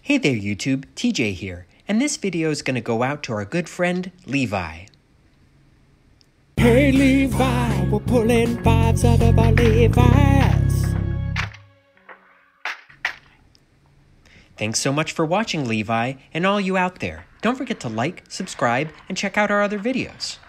Hey there YouTube, TJ here, and this video is going to go out to our good friend, Levi. Hey Levi, we're pulling vibes out of our Levi's. Thanks so much for watching, Levi, and all you out there. Don't forget to like, subscribe, and check out our other videos.